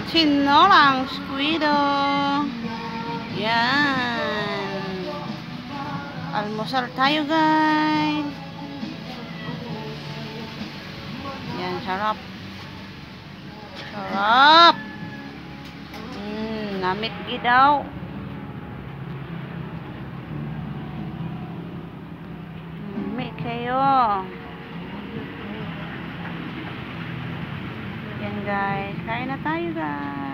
Tinolang squido. Yan. Almusal tayo, guys. Yan, sarap. Sarap. Namit gidaw. Namit kayo. Yan, guys. Kain na tayo, guys.